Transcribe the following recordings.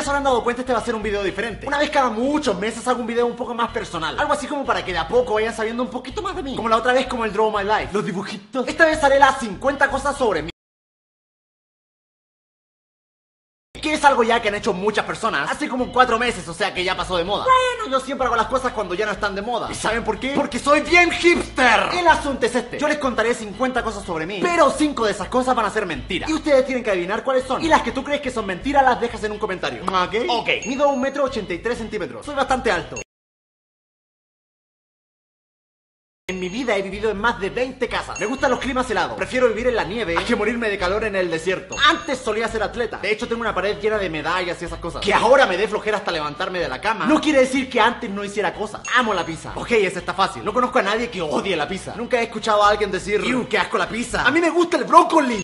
se habrán dado cuenta, este va a ser un video diferente. Una vez cada muchos meses hago un video un poco más personal. Algo así como para que de a poco vayan sabiendo un poquito más de mí. Como la otra vez, como el Draw My Life, los dibujitos. Esta vez haré las 50 cosas sobre mí, que es algo ya que han hecho muchas personas hace como 4 meses, o sea que ya pasó de moda. Bueno, yo siempre hago las cosas cuando ya no están de moda. ¿Y saben por qué? Porque soy bien hipster. El asunto es este: yo les contaré 50 cosas sobre mí, pero 5 de esas cosas van a ser mentiras, y ustedes tienen que adivinar cuáles son. Y las que tú crees que son mentiras las dejas en un comentario. Ok. Mido 1,83 m. Soy bastante alto. En mi vida he vivido en más de 20 casas. Me gustan los climas helados. Prefiero vivir en la nieve a que morirme de calor en el desierto. Antes solía ser atleta. De hecho, tengo una pared llena de medallas y esas cosas. Que ahora me dé flojera hasta levantarme de la cama no quiere decir que antes no hiciera cosas. Amo la pizza. Ok, esa está fácil. No conozco a nadie que odie la pizza. Nunca he escuchado a alguien decir: ¡Ew, qué asco la pizza! A mí me gusta el brócoli.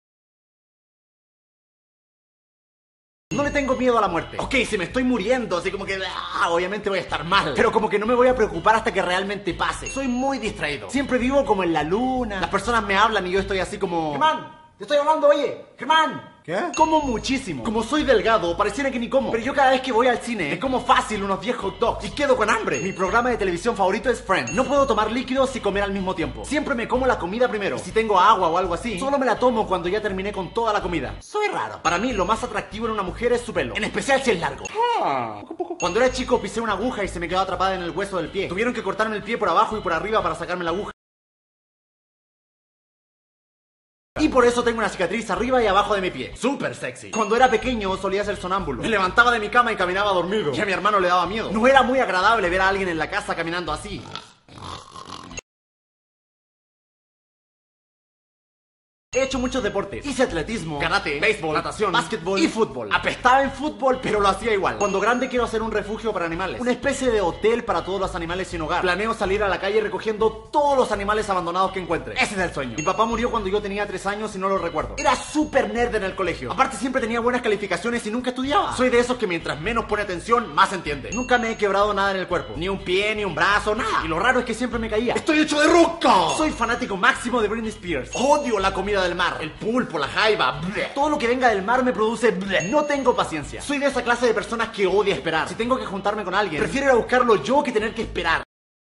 No le tengo miedo a la muerte. Ok, si me estoy muriendo, así como que obviamente voy a estar mal, pero como que no me voy a preocupar hasta que realmente pase. Soy muy distraído. Siempre vivo como en la luna. Las personas me hablan y yo estoy así como: Germán, te estoy hablando, oye, Germán. ¿Qué? Como muchísimo. Como soy delgado, pareciera que ni como. Pero yo cada vez que voy al cine me como fácil unos 10 hot dogs y quedo con hambre. Mi programa de televisión favorito es Friends. No puedo tomar líquidos y comer al mismo tiempo. Siempre me como la comida primero. Y si tengo agua o algo así, solo me la tomo cuando ya terminé con toda la comida. Soy raro. Para mí lo más atractivo en una mujer es su pelo, en especial si es largo. Cuando era chico pisé una aguja y se me quedó atrapada en el hueso del pie. Tuvieron que cortarme el pie por abajo y por arriba para sacarme la aguja. Y por eso tengo una cicatriz arriba y abajo de mi pie. Súper sexy. Cuando era pequeño solía ser sonámbulo. Me levantaba de mi cama y caminaba dormido. Y a mi hermano le daba miedo. No era muy agradable ver a alguien en la casa caminando así. He hecho muchos deportes. Hice atletismo, karate, béisbol, natación, básquetbol y fútbol. Apestaba en fútbol, pero lo hacía igual. Cuando grande quiero hacer un refugio para animales. Una especie de hotel para todos los animales sin hogar. Planeo salir a la calle recogiendo todos los animales abandonados que encuentre. Ese es el sueño. Mi papá murió cuando yo tenía 3 años y no lo recuerdo. Era súper nerd en el colegio. Aparte siempre tenía buenas calificaciones y nunca estudiaba. Soy de esos que mientras menos pone atención, más entiende. Nunca me he quebrado nada en el cuerpo. Ni un pie, ni un brazo, nada. Y lo raro es que siempre me caía. ¡Estoy hecho de roca! Soy fanático máximo de Britney Spears. Odio la comida del mar. El pulpo, la jaiba, bleh. Todo lo que venga del mar me produce bleh. No tengo paciencia. Soy de esa clase de personas que odia esperar. Si tengo que juntarme con alguien, prefiero ir a buscarlo yo que tener que esperar.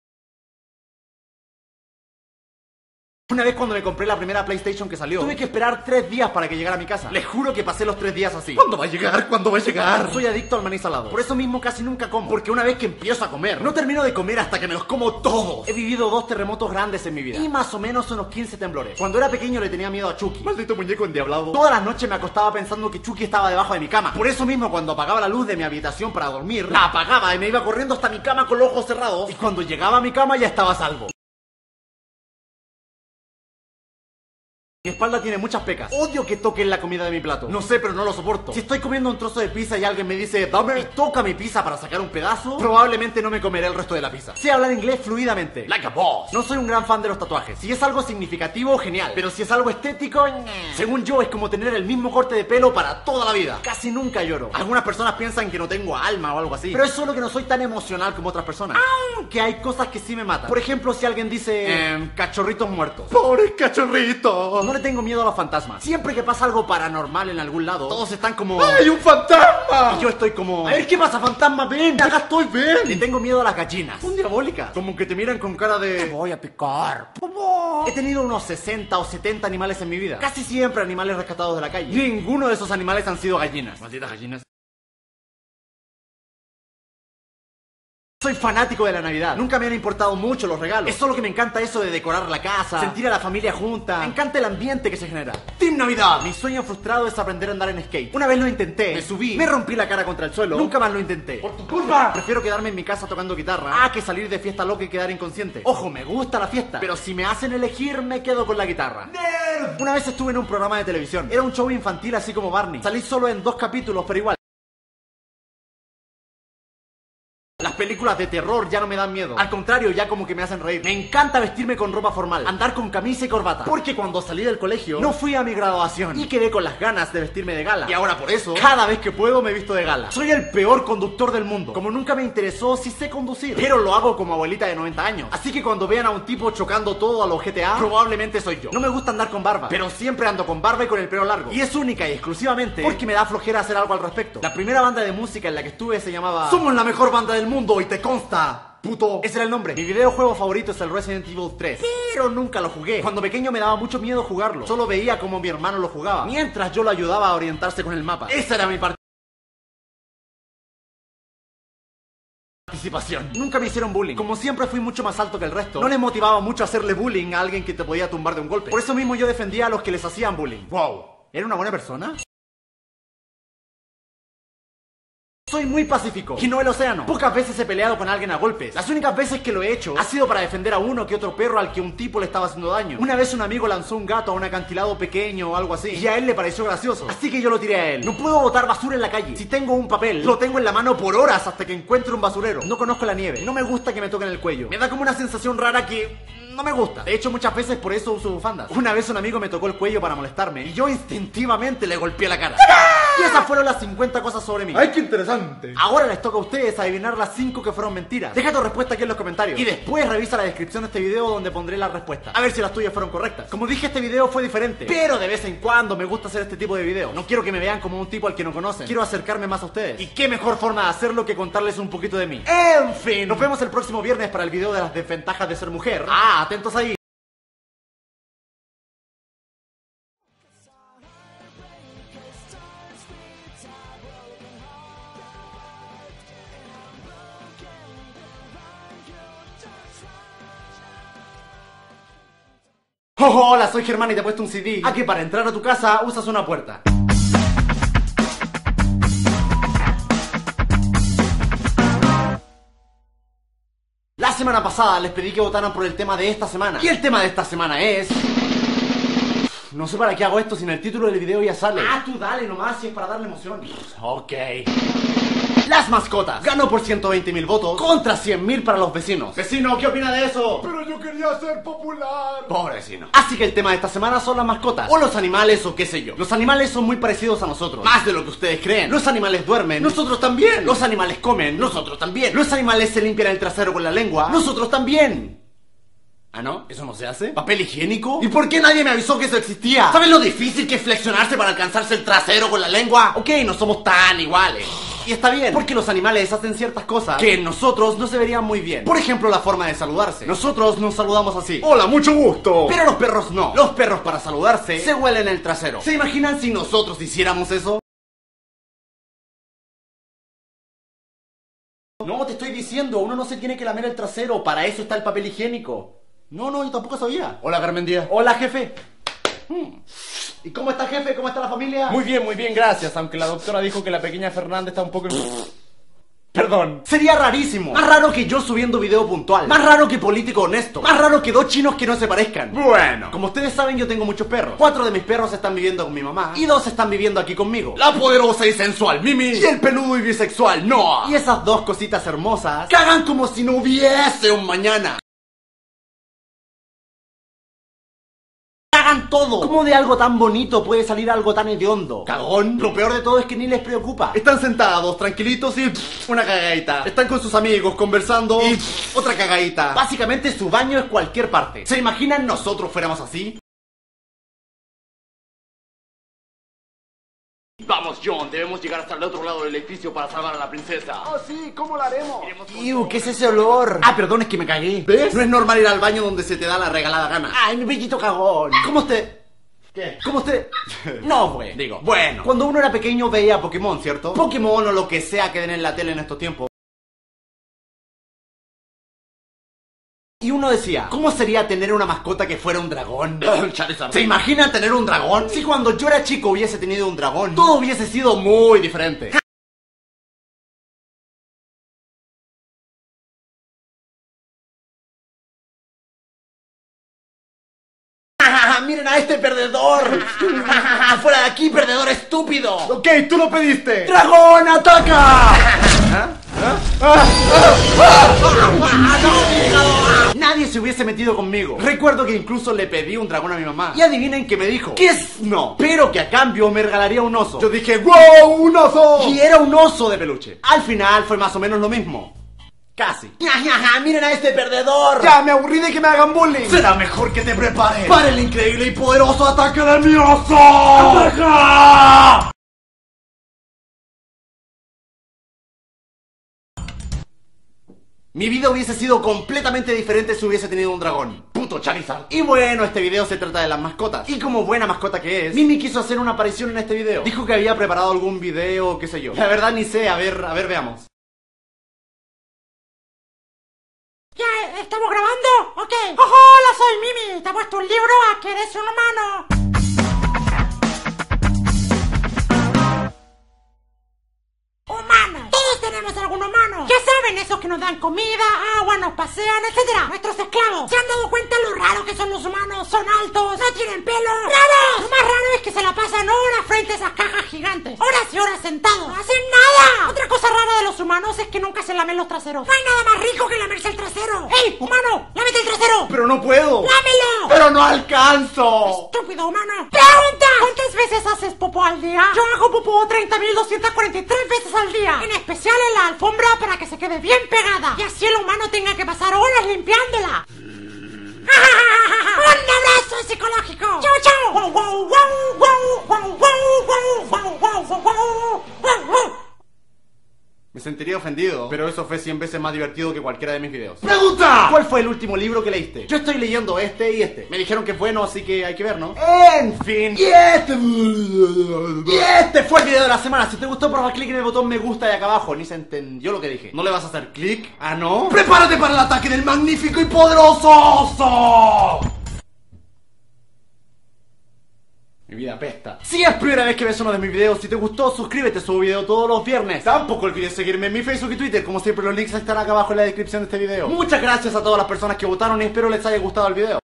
Una vez cuando me compré la primera PlayStation que salió, tuve que esperar 3 días para que llegara a mi casa. Les juro que pasé los 3 días así. ¿Cuándo va a llegar? ¿Cuándo va a llegar? Soy adicto al maní salado. Por eso mismo casi nunca como. Porque una vez que empiezo a comer, no termino de comer hasta que me los como todos. He vivido 2 terremotos grandes en mi vida. Y más o menos unos 15 temblores. Cuando era pequeño le tenía miedo a Chucky. Maldito muñeco endiablado. Todas las noches me acostaba pensando que Chucky estaba debajo de mi cama. Por eso mismo cuando apagaba la luz de mi habitación para dormir, la apagaba y me iba corriendo hasta mi cama con los ojos cerrados. Y cuando llegaba a mi cama ya estaba a salvo. Mi espalda tiene muchas pecas. Odio que toquen la comida de mi plato. No sé, pero no lo soporto. Si estoy comiendo un trozo de pizza y alguien me dice dame, y toca mi pizza para sacar un pedazo, probablemente no me comeré el resto de la pizza. Sé hablar inglés fluidamente, like a boss. No soy un gran fan de los tatuajes. Si es algo significativo, genial. Pero si es algo estético, según yo es como tener el mismo corte de pelo para toda la vida. Casi nunca lloro. Algunas personas piensan que no tengo alma o algo así, pero es solo que no soy tan emocional como otras personas. Aunque hay cosas que sí me matan. Por ejemplo, si alguien dice cachorritos muertos. ¡Pobres cachorritos! No le tengo miedo a los fantasmas. Siempre que pasa algo paranormal en algún lado, todos están como ¡hay un fantasma! Y yo estoy como a ver, ¿qué pasa, fantasma? Ven, acá estoy, ven. Le tengo miedo a las gallinas. Son diabólicas. Como que te miran con cara de te voy a picar. He tenido unos 60 o 70 animales en mi vida. Casi siempre animales rescatados de la calle. Ninguno de esos animales han sido gallinas. Malditas gallinas. Soy fanático de la Navidad. Nunca me han importado mucho los regalos. Es solo que me encanta eso de decorar la casa, sentir a la familia junta. Me encanta el ambiente que se genera. ¡Team Navidad! Mi sueño frustrado es aprender a andar en skate. Una vez lo intenté, me subí, me rompí la cara contra el suelo. Nunca más lo intenté. ¡Por tu culpa! Prefiero quedarme en mi casa tocando guitarra a que salir de fiesta loca y quedar inconsciente. Ojo, me gusta la fiesta, pero si me hacen elegir, me quedo con la guitarra. ¡Nerd! Una vez estuve en un programa de televisión. Era un show infantil así como Barney. Salí solo en 2 capítulos, pero igual. Las películas de terror ya no me dan miedo. Al contrario, ya como que me hacen reír. Me encanta vestirme con ropa formal, andar con camisa y corbata. Porque cuando salí del colegio, no fui a mi graduación y quedé con las ganas de vestirme de gala. Y ahora por eso, cada vez que puedo me visto de gala. Soy el peor conductor del mundo. Como nunca me interesó, sí sé conducir, pero lo hago como abuelita de 90 años. Así que cuando vean a un tipo chocando todo a los GTA, probablemente soy yo. No me gusta andar con barba, pero siempre ando con barba y con el pelo largo. Y es única y exclusivamente porque me da flojera hacer algo al respecto. La primera banda de música en la que estuve se llamaba Somos la mejor banda del mundo y te consta, puto. Ese era el nombre. Mi videojuego favorito es el Resident Evil 3, pero nunca lo jugué. Cuando pequeño me daba mucho miedo jugarlo. Solo veía como mi hermano lo jugaba, mientras yo lo ayudaba a orientarse con el mapa. Esa era mi participación. Nunca me hicieron bullying. Como siempre fui mucho más alto que el resto, no les motivaba mucho hacerle bullying a alguien que te podía tumbar de un golpe. Por eso mismo yo defendía a los que les hacían bullying. Wow. ¿Era una buena persona? Soy muy pacífico y no el océano. Pocas veces he peleado con alguien a golpes. Las únicas veces que lo he hecho ha sido para defender a uno que otro perro al que un tipo le estaba haciendo daño. Una vez un amigo lanzó un gato a un acantilado pequeño o algo así y a él le pareció gracioso, así que yo lo tiré a él. No puedo botar basura en la calle. Si tengo un papel, lo tengo en la mano por horas hasta que encuentre un basurero. No conozco la nieve. No me gusta que me toquen el cuello. Me da como una sensación rara que no me gusta. De hecho, muchas veces por eso uso bufandas. Una vez un amigo me tocó el cuello para molestarme y yo instintivamente le golpeé la cara. Y esas fueron las 50 cosas sobre mí. ¡Ay, qué interesante! Ahora les toca a ustedes adivinar las 5 que fueron mentiras. Deja tu respuesta aquí en los comentarios y después revisa la descripción de este video donde pondré la respuesta. A ver si las tuyas fueron correctas. Como dije, este video fue diferente, pero de vez en cuando me gusta hacer este tipo de videos. No quiero que me vean como un tipo al que no conocen. Quiero acercarme más a ustedes. Y qué mejor forma de hacerlo que contarles un poquito de mí. En fin, nos vemos el próximo viernes para el video de las desventajas de ser mujer. Ah, atentos ahí. Oh, hola, soy Germán y te he puesto un CD. Aquí para entrar a tu casa usas una puerta. La semana pasada les pedí que votaran por el tema de esta semana. Y el tema de esta semana es... No sé para qué hago esto, sin el título del video ya sale. Ah, tú dale nomás, si es para darle emoción. Ok. Las mascotas. Ganó por 120.000 votos contra 100.000 para los vecinos. Vecino, ¿qué opina de eso? Pero yo quería ser popular. Pobre vecino. Así que el tema de esta semana son las mascotas. O los animales o qué sé yo. Los animales son muy parecidos a nosotros. Más de lo que ustedes creen. Los animales duermen. Nosotros también. Los animales comen. Nosotros también. Los animales se limpian el trasero con la lengua. Nosotros también. ¿Ah, no? ¿Eso no se hace? ¿Papel higiénico? ¿Y por qué nadie me avisó que eso existía? ¿Saben lo difícil que es flexionarse para alcanzarse el trasero con la lengua? Ok, no somos tan iguales. Y está bien, porque los animales hacen ciertas cosas que en nosotros no se verían muy bien. Por ejemplo, la forma de saludarse. Nosotros nos saludamos así. Hola, mucho gusto. Pero los perros no. Los perros para saludarse se huelen el trasero. ¿Se imaginan si nosotros hiciéramos eso? No, te estoy diciendo, uno no se tiene que lamer el trasero. Para eso está el papel higiénico. No, yo tampoco sabía. Hola, Carmen Díaz. Hola, jefe. ¿Y cómo está, jefe? ¿Cómo está la familia? Muy bien, gracias. Aunque la doctora dijo que la pequeña Fernanda está un poco... Perdón. Sería rarísimo. Más raro que yo subiendo video puntual. Más raro que político honesto. Más raro que dos chinos que no se parezcan. Bueno. Como ustedes saben, yo tengo muchos perros. 4 de mis perros están viviendo con mi mamá y 2 están viviendo aquí conmigo. La poderosa y sensual Mimi y el peludo y bisexual Noah. Y esas dos cositas hermosas cagan como si no hubiese un mañana. Cagan todo. ¿Cómo de algo tan bonito puede salir algo tan hediondo? Cagón. Lo peor de todo es que ni les preocupa. Están sentados, tranquilitos y una cagadita. Están con sus amigos conversando y otra cagadita. Básicamente su baño es cualquier parte. ¿Se imaginan nosotros fuéramos así? Vamos, John, debemos llegar hasta el otro lado del edificio para salvar a la princesa. Ah, sí, ¿cómo lo haremos? ¿Qué es ese olor? Ah, perdón, es que me cagué. ¿Ves? No es normal ir al baño donde se te da la regalada gana. Ay, mi bellito cagón. ¿Cómo usted? ¿Qué? ¿Cómo usted? No, güey. Digo, bueno. Cuando uno era pequeño veía Pokémon, ¿cierto? Pokémon o lo que sea que den en la tele en estos tiempos. Y uno decía, ¿cómo sería tener una mascota que fuera un dragón? ¿Se imaginan tener un dragón? Si cuando yo era chico hubiese tenido un dragón, todo hubiese sido muy diferente. ¡Miren a este perdedor! ¡Fuera de aquí, perdedor estúpido! Ok, tú lo pediste. ¡Dragón, ataca! Nadie se hubiese metido conmigo. Recuerdo que incluso le pedí un dragón a mi mamá. Y adivinen qué me dijo. Que es no, pero que a cambio me regalaría un oso. Yo dije, ¡wow! ¡Un oso! Y era un oso de peluche. Al final fue más o menos lo mismo. Casi. ¡Miren a este perdedor! ¡Ya me aburrí de que me hagan bullying! Será mejor que te prepares para el increíble y poderoso ataque de mi oso. ¡Ataca! Mi vida hubiese sido completamente diferente si hubiese tenido un dragón. Puto Charizard. Y bueno, este video se trata de las mascotas. Y como buena mascota que es, Mimi quiso hacer una aparición en este video. Dijo que había preparado algún video, qué sé yo. La verdad ni sé, a ver, veamos. ¿Ya estamos grabando? Ok. Hola, soy Mimi. Te he puesto un libro a que eres un humano. Humano. Todos tenemos algún humano. Ya saben, esos que nos dan comida, agua, nos pasean, etcétera. Nuestros esclavos. ¿Se han dado cuenta lo raro que son los humanos? Son altos, no tienen pelo. ¡Raros! Lo más raro es que se la pasan horas frente a esas cajas gigantes. Horas y horas sentados. ¡No hacen nada! Otra cosa rara de los humanos es que nunca se lamen los traseros. No hay nada más rico que lamerse el trasero. ¡Ey, humano! ¡Lámete el trasero! Pero no puedo. ¡Lámelo! ¡Pero no alcanzo! ¡Estúpido humano! ¡Pregunta! ¿Cuántas veces haces popó al día? Yo hago popó 30.243 veces al día. En especial en la alfombra para que se quede bien pegada. Y así el humano tenga que pasar horas limpiándola. ¡Un abrazo psicológico! ¡Chau, chau! ¡Wow, wow, wow, wow, wow, wow, wow, wow, wow, wow, wow! Me sentiría ofendido, pero eso fue 100 veces más divertido que cualquiera de mis videos. ¡Pregunta! ¿Cuál fue el último libro que leíste? Yo estoy leyendo este y este. Me dijeron que es bueno, así que hay que ver, ¿no? En fin. Y este fue el video de la semana. Si te gustó, por favor, clic en el botón me gusta de acá abajo. Ni se entendió lo que dije. ¿No le vas a hacer clic? ¿Ah, no? ¡Prepárate para el ataque del magnífico y poderoso oso! Mi vida apesta. Si es primera vez que ves uno de mis videos, si te gustó, suscríbete, subo video todos los viernes. Tampoco olvides seguirme en mi Facebook y Twitter. Como siempre, los links estarán acá abajo en la descripción de este video. Muchas gracias a todas las personas que votaron y espero les haya gustado el video.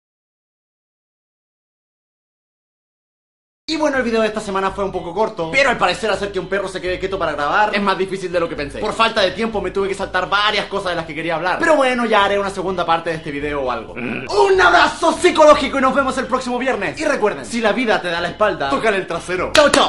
Y bueno, el video de esta semana fue un poco corto, pero al parecer hacer que un perro se quede quieto para grabar es más difícil de lo que pensé. Por falta de tiempo me tuve que saltar varias cosas de las que quería hablar. Pero bueno, ya haré una segunda parte de este video o algo. Un abrazo psicológico y nos vemos el próximo viernes. Y recuerden, si la vida te da la espalda, tócale el trasero. Chau, chau.